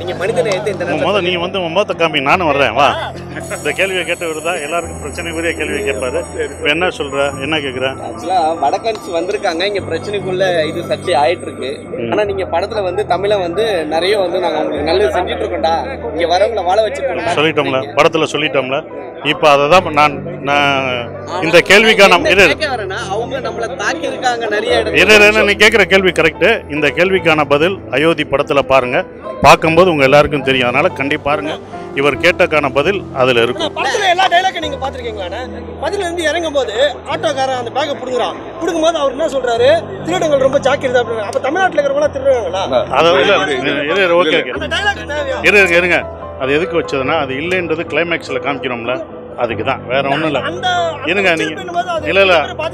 நினைக்கிறீங்க மனிதனை முதல்ல நீ வந்து முகத்தை காமி, நானும் வர்றேன் வா. இந்த கேள்வியை கேட்டு விடுதா எல்லாருக்கும் பிரச்சனைக்குரிய கேள்வியை கேட்பாரு. இப்போ என்ன சொல்ற, என்ன கேட்குற? ஆக்சுவலா வடக்கன்ஸ் வந்திருக்காங்க இங்க பிரச்சனைக்குள்ள இது சர்ச்சை ஆயிட்டு இருக்கு. ஆனா நீங்க படத்துல வந்து தமிழை வந்து நிறைய வந்து நாங்க உங்களுக்கு நல்லது செஞ்சுட்டு இருக்கோம்டா, இங்க வரவங்களை வாழ வச்சிருக்கோம் சொல்லிட்டோம்ல, படத்துல சொல்லிட்டோம்ல. இப்போ அதை தான் நான் இந்த கேள்விக்கான அவங்க நம்மளை தாக்கி இருக்காங்க நிறைய. நீ கேட்குற கேள்வி கரெக்டு. இந்த கேள்விக்கான பதில் அயோத்தி படத்துல பாருங்க, பார்க்கும்போது உங்க எல்லாருக்கும் தெரியும். அதனால கண்டிப்பா பாருங்க, இவர் கேட்டக்கான பதில் அதுல இருக்கும். படத்துல எல்லா டைலாக்கும் நீங்க பாத்துருக்கீங்களா? பதில இருந்து இறங்கும் போது ஆட்டோக்காரன் அந்த பேக்கை புடுங்குறான். புடுங்கும்போது அவர் என்ன சொல்றாரு, திருடங்கள் ரொம்ப ஜாக்கிரதை அப்படின்னு. அப்ப தமிழ்நாட்டுல இருக்கிறவங்க திருடுறாங்களா? அதாவது ஓகே இருங்க, அது எதுக்கு வச்சதுன்னா அது இல்லைன்றது கிளைமேக்ஸில் காமிக்கிறோம்ல, அதுக்கு தான், வேற ஒன்றும் இல்லை. இருங்க நீங்கள் இல்லை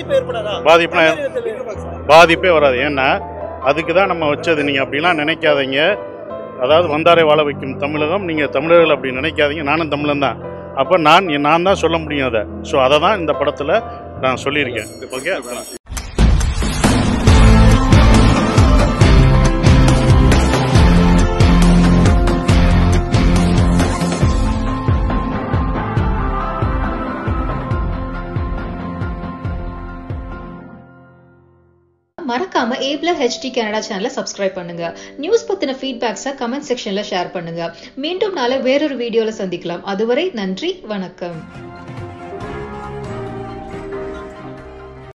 பாதிப்பே வராது. ஏன்னா அதுக்கு தான் நம்ம வச்சது. நீங்கள் அப்படிலாம் நினைக்காதீங்க. அதாவது வந்தாரை வாழ வைக்கும் தமிழகம், நீங்கள் தமிழர்கள் அப்படி நினைக்காதீங்க. நானும் தமிழன் தான். அப்போ நான் தான் சொல்ல முடியும் அதை. ஸோ அதை தான் இந்த படத்தில் நான் சொல்லியிருக்கேன். ஓகே. மறக்காம ஏப்லர் HD கனடா சேனலை சப்ஸ்கிரைப் பண்ணுங்க. நியூஸ் பத்தின ஃபீட்பேக்ஸை கமெண்ட் செக்ஷன்ல ஷேர் பண்ணுங்க. மீண்டும் நாளை வேறொரு வீடியோல சந்திக்கலாம். அதுவரை நன்றி, வணக்கம்.